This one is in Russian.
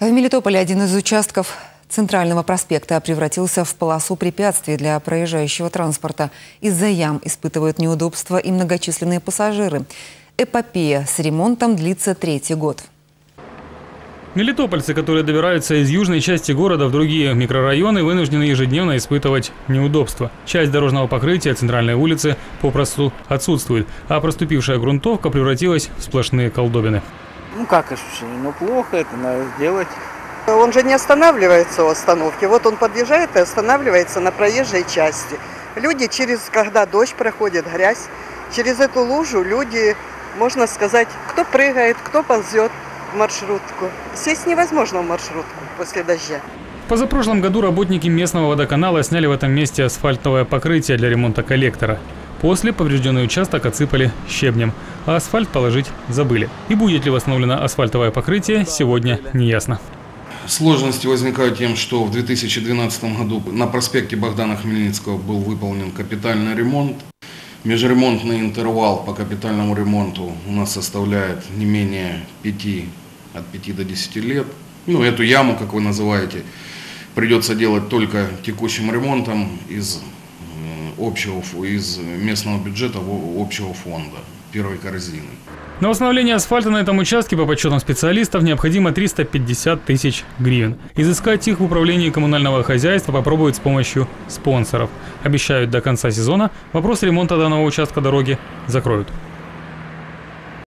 В Мелитополе один из участков Центрального проспекта превратился в полосу препятствий для проезжающего транспорта. Из-за ям испытывают неудобства и многочисленные пассажиры. Эпопея с ремонтом длится 3-й год. Мелитопольцы, которые добираются из южной части города в другие микрорайоны, вынуждены ежедневно испытывать неудобства. Часть дорожного покрытия центральной улицы попросту отсутствует, а проступившая грунтовка превратилась в сплошные колдобины. Ну как ощущение? Ну плохо, это надо сделать. Он же не останавливается у остановки. Вот он подъезжает и останавливается на проезжей части. Люди когда дождь проходит, грязь, через эту лужу люди, можно сказать, кто прыгает, кто ползет в маршрутку. Сесть невозможно в маршрутку после дождя. В позапрошлом году работники местного водоканала сняли в этом месте асфальтовое покрытие для ремонта коллектора. После поврежденный участок отсыпали щебнем, а асфальт положить забыли. И будет ли восстановлено асфальтовое покрытие, сегодня не ясно. Сложности возникают тем, что в 2012 году на проспекте Богдана Хмельницкого был выполнен капитальный ремонт. Межремонтный интервал по капитальному ремонту у нас составляет не менее от 5 до 10 лет. Ну, эту яму, как вы называете, придется делать только текущим ремонтом из местного бюджета общего фонда первой корзины. На восстановление асфальта на этом участке, по подсчетам специалистов, необходимо 350 тысяч гривен. Изыскать их в управлении коммунального хозяйства попробуют с помощью спонсоров. Обещают, до конца сезона вопрос ремонта данного участка дороги закроют.